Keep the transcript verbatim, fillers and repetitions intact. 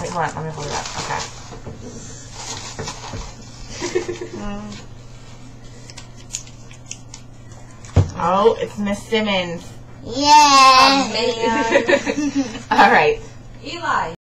Wait, hold on. Let me hold it up. Okay. Oh, it's Miss Simmons. Yeah. All right. Eli.